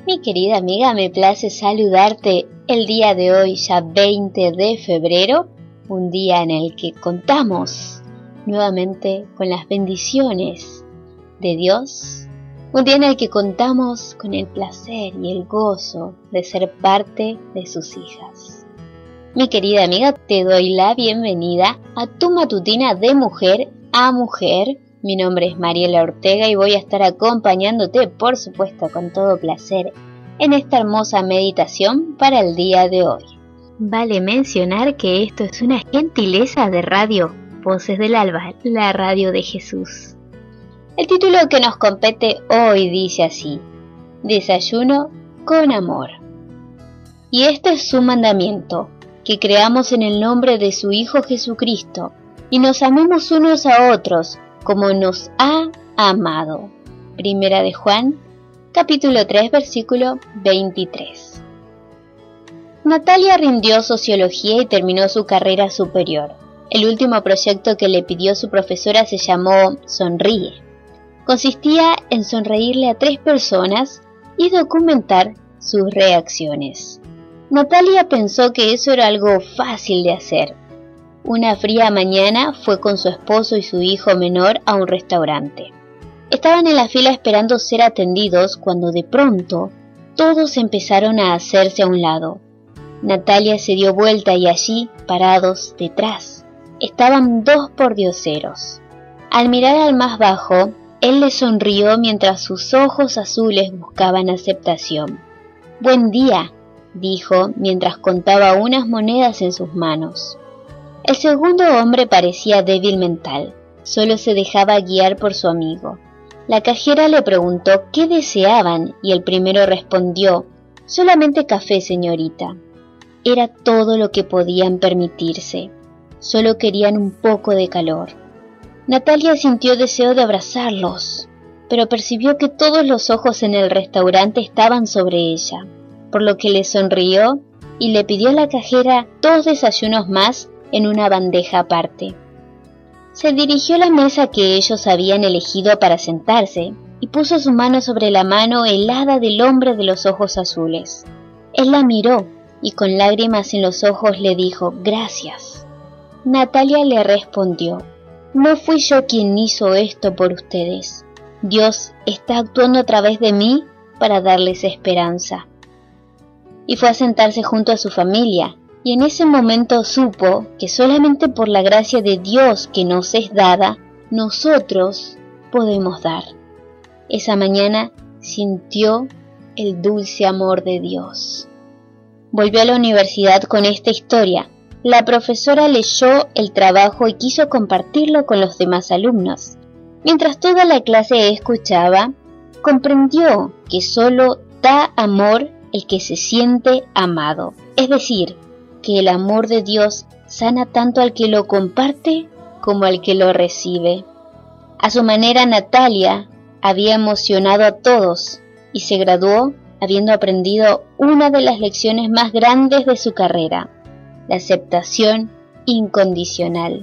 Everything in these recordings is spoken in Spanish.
Mi querida amiga, me place saludarte el día de hoy, ya 20 de febrero, un día en el que contamos nuevamente con las bendiciones de Dios, un día en el que contamos con el placer y el gozo de ser parte de sus hijas. Mi querida amiga, te doy la bienvenida a tu matutina de mujer a mujer. Mi nombre es Mariela Ortega y voy a estar acompañándote, por supuesto, con todo placer, en esta hermosa meditación para el día de hoy. Vale mencionar que esto es una gentileza de Radio Voces del Alba, la radio de Jesús. El título que nos compete hoy dice así: Desayuno con amor. Y este es su mandamiento, que creamos en el nombre de su Hijo Jesucristo y nos amemos unos a otros como nos ha amado. Primera de Juan, capítulo 3, versículo 23. Natalia rindió sociología y terminó su carrera superior. El último proyecto que le pidió su profesora se llamó Sonríe. Consistía en sonreírle a 3 personas y documentar sus reacciones. Natalia pensó que eso era algo fácil de hacer. Una fría mañana fue con su esposo y su hijo menor a un restaurante. Estaban en la fila esperando ser atendidos cuando de pronto todos empezaron a hacerse a un lado. Natalia se dio vuelta y allí, parados detrás, estaban 2 pordioseros. Al mirar al más bajo, él le sonrió mientras sus ojos azules buscaban aceptación. «Buen día», dijo mientras contaba unas monedas en sus manos. El segundo hombre parecía débil mental, solo se dejaba guiar por su amigo. La cajera le preguntó qué deseaban y el primero respondió: «Solamente café, señorita». Era todo lo que podían permitirse, solo querían un poco de calor. Natalia sintió deseo de abrazarlos, pero percibió que todos los ojos en el restaurante estaban sobre ella, por lo que le sonrió y le pidió a la cajera 2 desayunos más en una bandeja aparte. Se dirigió a la mesa que ellos habían elegido para sentarse y puso su mano sobre la mano helada del hombre de los ojos azules. Él la miró y con lágrimas en los ojos le dijo: «Gracias». Natalia le respondió: «No fui yo quien hizo esto por ustedes. Dios está actuando a través de mí para darles esperanza». Y fue a sentarse junto a su familia. Y en ese momento supo que solamente por la gracia de Dios que nos es dada, nosotros podemos dar. Esa mañana sintió el dulce amor de Dios. Volvió a la universidad con esta historia. La profesora leyó el trabajo y quiso compartirlo con los demás alumnos. Mientras toda la clase escuchaba, comprendió que solo da amor el que se siente amado. Es decir, que el amor de Dios sana tanto al que lo comparte como al que lo recibe. A su manera, Natalia había emocionado a todos y se graduó habiendo aprendido una de las lecciones más grandes de su carrera: la aceptación incondicional.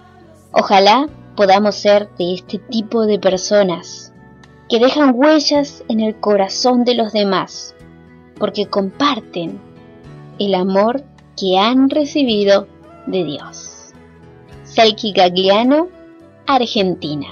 Ojalá podamos ser de este tipo de personas que dejan huellas en el corazón de los demás, porque comparten el amor que han recibido de Dios. Selki Gagliano, Argentina.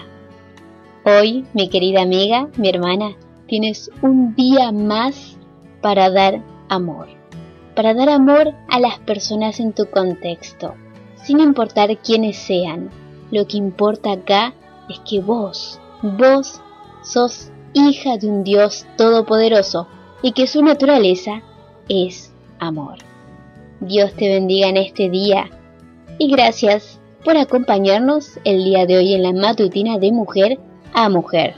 Hoy, mi querida amiga, mi hermana, tienes un día más para dar amor. Para dar amor a las personas en tu contexto, sin importar quiénes sean. Lo que importa acá es que vos sos hija de un Dios todopoderoso y que su naturaleza es amor. Dios te bendiga en este día y gracias por acompañarnos el día de hoy en la matutina de mujer a mujer.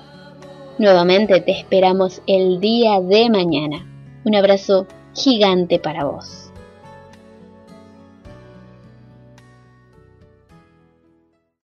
Nuevamente te esperamos el día de mañana. Un abrazo gigante para vos.